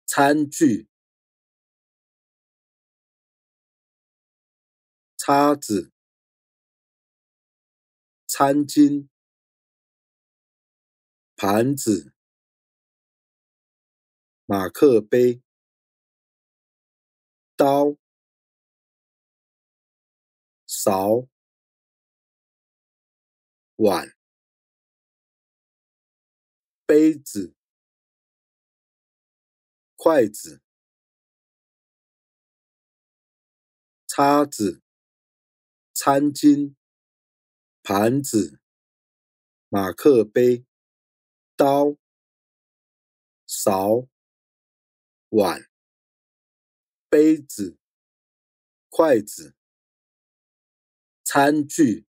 餐具、叉子、餐巾、盘子、马克杯、刀、勺、碗、杯子、筷子、叉子、餐巾、盘子、马克杯、刀、勺、碗、杯子、筷子、餐具。